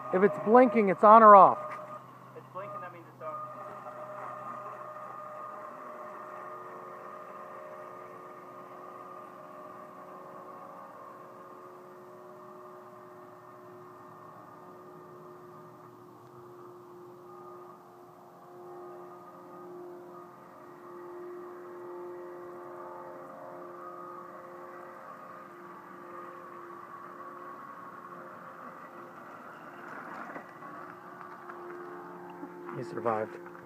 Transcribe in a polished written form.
If it's blinking, it's on or off. It's blinking, that means it's on. He survived.